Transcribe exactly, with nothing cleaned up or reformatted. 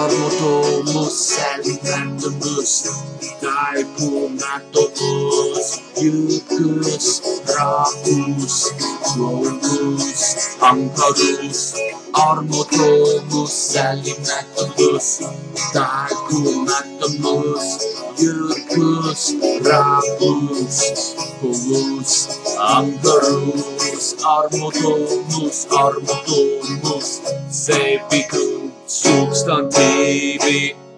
armotomus, säälimättömyys, taipumattomuus, jyrkyys, raakuus, luovuus, ankaruus, armotomus, säälimättömyys, taipumattomuus, jyrkyys, raakuus, luovuus, ankaruus, armotomus, armotomus, se ei pikun substantiivi.